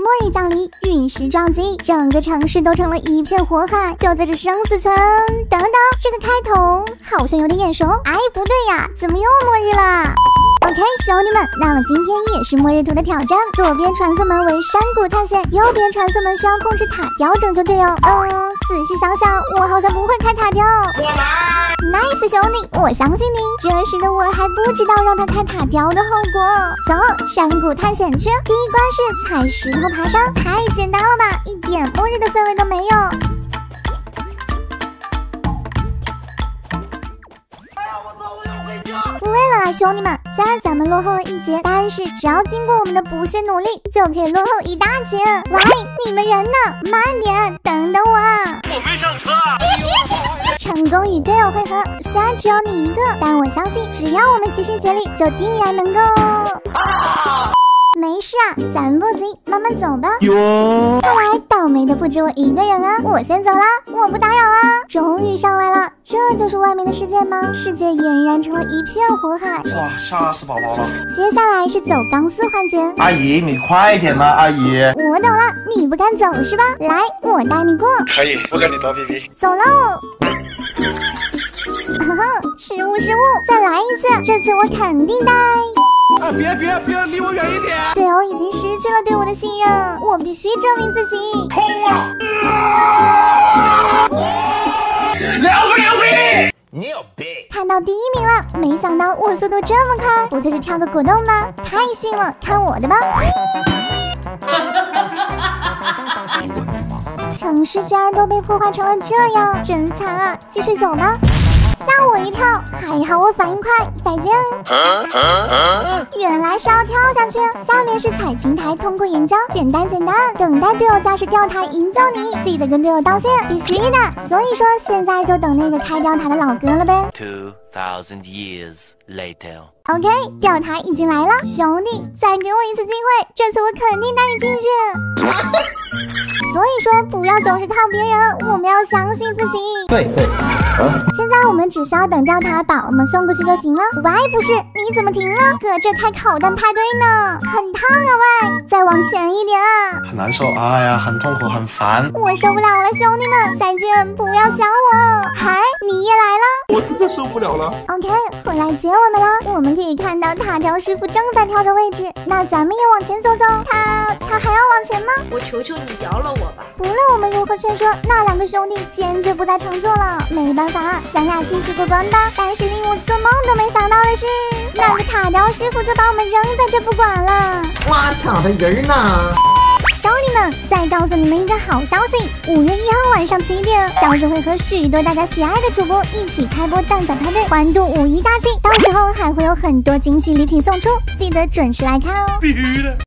末日降临，陨石撞击，整个城市都成了一片火海。就在这生死存，等等，这个开头好像有点眼熟。哎，不对呀，怎么又末日了？OK， 兄弟们，那么今天也是末日图的挑战。左边传送门为山谷探险，右边传送门需要控制塔雕拯救队友。仔细想想，我好像不会开塔雕。我来 ，nice 兄弟，我相信你。这时的我还不知道让他开塔雕的后果。走，山谷探险去。第一关是踩石头爬山，太简单了吧，一点末日的氛围都没有。不为了啊，兄弟们，虽然咱们落后了一截，但是只要经过我们的不懈努力，就可以落后一大截。喂，你们人呢？慢点，等等我啊！ 我没上车啊！ 成功与队友会合，虽然只有你一个，但我相信只要我们齐心协力，就定然能够。没事啊，咱不急，慢慢走吧。哟，看来倒霉的不止我一个人啊！我先走啦，我不打扰啊。终于上来了，这就是外面的世界吗？世界俨然成了一片火海。 哇，吓死宝宝了！ 接下来是走钢丝环节。 阿姨，你快点啦，阿姨。 我懂了，你不敢走是吧？来，我带你过。 可以，我跟你多皮皮。 走喽。失误，再来一次，这次我肯定带。 别，离我远一点！ 队友已经失去了对我的信任，我必须证明自己。 冲啊！2个你有病！ 看到第一名了，没想到我速度这么快，不就是跳个果冻吗？太逊了，看我的吧！城市居然都被破坏成了这样，真惨啊！继续走吧。吓我一跳，还好我反应快，再见。原来是要跳下去，下面是踩平台通过岩浆，简单。等待队友驾驶吊台营救你，记得跟队友道谢，必须的。所以说现在就等那个开吊台的老哥了呗。 2000 years later。 OK， 吊台已经来了，兄弟，再给我一次机会，这次我肯定带你进去。所以说不要总是靠别人，我们要相信自己。 对。 现在我们只需要等吊塔把我们送过去就行了。喂，不是，你怎么停了？搁这开烤弹派对呢？很烫啊！喂，再往前一点啊！ 很难受，哎呀，很痛苦，很烦。 我受不了了，兄弟们，再见，不要想我。嗨，你也来了？ 我真的受不了了。 OK， 回来接我们了。我们可以看到塔雕师傅正在调整位置，那咱们也往前走。他还要往前吗？ 我求求你饶了我吧！ 不论我们如何劝说，那两个兄弟坚决不再乘坐了。没办法，咱俩继续过关吧。但是令我做梦都没想到的是，那个塔雕师傅就把我们扔在这不管了。 哇，塔的人呢？ 兄弟们，再告诉你们一个好消息，5月1号晚上7点，小子会和许多大家喜爱的主播一起开播蛋仔派对，欢度5一假期，到时候还会有很多惊喜礼品送出，记得准时来看哦。 必须的。